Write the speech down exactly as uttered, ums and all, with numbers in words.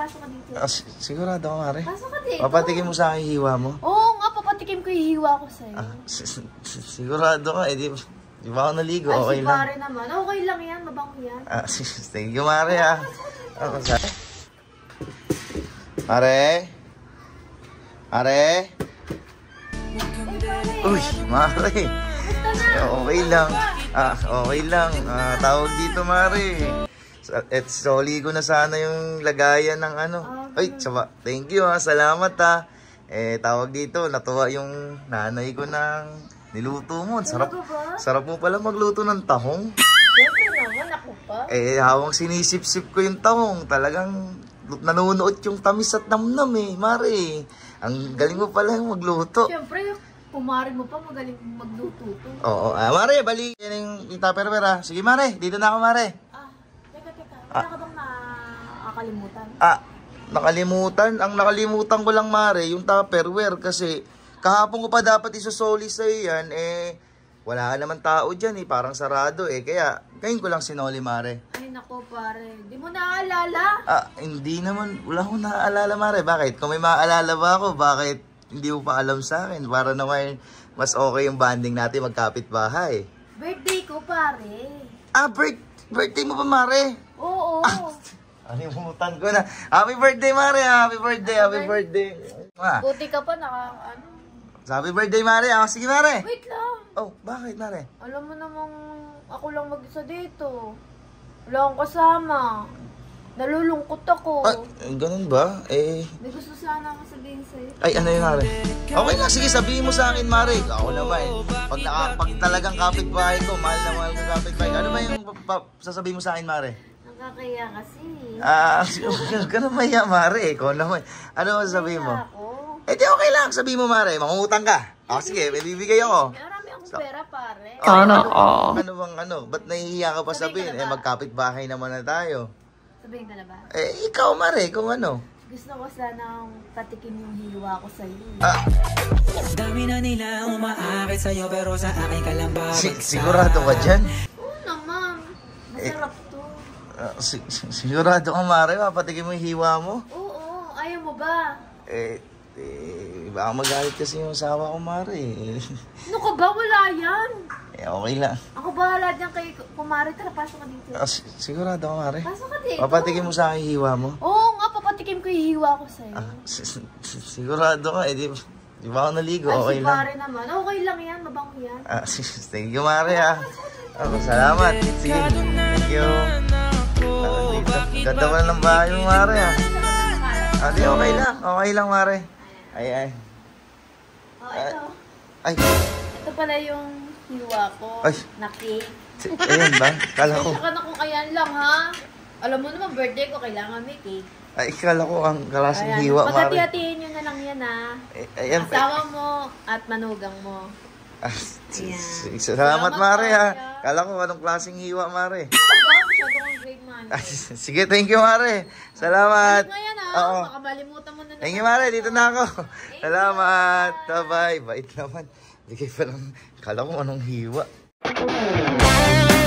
pasok ka dito. Ah, sigurado ka, Mare? Pasok ka dito. Papatikin mo sa akin hiwa mo? Oo nga, papatikim ko yung hiwa ko sa'yo. Ah, sigurado ka, eh, di, di ba ako naligo? Ay, Okay si lang. pare naman. Okay lang yan, mabango yan. Ah, thank you, Mare, ah. Ako sa... Mare? Mare? Uy, Mare. Basta na. Okay lang. Ah, okay lang. Ah, tawag dito, Mare. At soli ko na sana yung lagayan ng ano. Ay, tsaba. Thank you, ha. Salamat, ha. Eh, tawag dito. Natuwa yung nanay ko ng niluto mo. Sarap, sarap mo pala magluto ng tahong. Siyempre naman, ako pa. Eh, hawang sinisip-sip ko yung tahong. Talagang nanunuot yung tamis at namnam, eh, Mare. Ang galing mo pala yung magluto. Siyempre, kumari mo pa, magaling magluto to. Oo, ah, Mare, bali. Yan yung, yung tupperware, ha. Sige, Mare. Dito na ako, Mare. Ah, teka, teka. Wala ka bang nakakalimutan? Ah, nakalimutan. Ang nakalimutan ko lang, Mare, yung tupperware. Kasi kahapon ko pa dapat isusoli sa'yo yan. Eh, wala naman tao dyan, eh. Parang sarado, eh. Kaya, ngayon ko lang sinoli, Mare. Ay, nako, pare. Di mo naaalala? Ah, hindi naman. Wala akong naaalala, Mare. Bakit? Kung may maaalala ba ako, bakit hindi mo pa alam sa akin? Para naman mas okay yung banding natin magkapit-bahay. Birthday ko, pare. Ah, birth birthday mo ba, Mare? Oo. Ah, alimutan ko na. Happy birthday, Mare. Happy birthday, happy birthday. Ah, Buti ka pa, naka, ano. happy birthday, Mare. Ah, sige, Mare. Wait lang. Oh, bakit, Mare? Alam mo namang ako lang mag-isa dito. Wala akong kasama. Nalulungkot ako. Ah, ganun ba? Eh, May gusto sana akong sabihin sa'yo. ay, ano yun, Mare? Okay lang, sige, sabihin mo sa akin, Mare. Ako naman, pag, naka, pag talagang kapitbahay ko, mahal na mahal ko kapitbahay. Ano ba yung pa, pa, sasabihin mo sa akin, Mare? Nakakaya kasi. Ah, ka naman yan, Mare. Ikaw naman. Ano ba sasabihin mo? Ako. Eh, di okay lang. Sabihin mo, Mare. Mangungutang ka. Ah, sige, may bibigay ako. Marami akong pera, pare. Ano? Oh. Ano bang ano? Ba't nahihiya ka pa sabihin? Eh, magkapitbahay naman na tayo. Sabihin ka na ba? Eh, ikaw, Mare, kung ano. Gusto ko sanang patikin yung hiwa ko sa'yo. Ah, Dami na nila umaakit sa'yo pero sa akin ka lang ba? si sigurado ka dyan? Oo naman. Masarap to. Ah, si sigurado ka, Mare. Papatikin mo yung hiwa mo? Oo, ayaw mo ba? Eh, eh, baka magalit kasi yung asawa ko, Mare. Ano ka ba? Wala yan. Eh, okay lang. Ako bahala dyan kay kumari. Tara, pasok ka dito. Ah, si sigurado ka, Mare. Pasok ka dito. Papatikin mo sa akin yung hiwa mo? Oo nga, papatikim ko yung hiwa ko sa'yo. Ah, si sigurado ka, eh. Di, di ba ako naligo? Ay, Okay si lang. pare naman. Okay lang yan, mabango yan. Ah, thank you, Mare, ah. Oh, salamat. Sige, thank you. Ah, dito. Ganda pa ng bahay mo, Mare, ah. Ah, di, okay lang. Okay lang, Mare. Ay, ay. Oh, ito. Ay, Ito pala yung hiwa ko. Ay. Na cake. ayan ba? Kala ko. Saka na kung ayan lang, ha? Alam mo naman, birthday ko, kailangan may cake. Ay, kala ko ang kalasing Ayan, hiwa, Mare. pagkati-hatiin nyo na lang yan, ha? Eh, ayan. Asawa mo at manugang mo. Ah, Ayan. Salamat, Salamat, Mare, Mare, ah. ah. Kala ko anong klaseng hiwa, Mare. Ito, masyado kong great man. Ay, sige, thank you, Mare. Salamat. Balik mo yan, ha? Oo. Makabalimutan mo na naman. Thank you, Mare. Dito na ako. Salamat. Bye-bye. Bait naman. Bigay pa lang. Kala ko anong hiwa.